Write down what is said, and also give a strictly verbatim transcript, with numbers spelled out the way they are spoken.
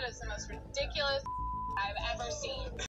That is the most ridiculous I've ever seen.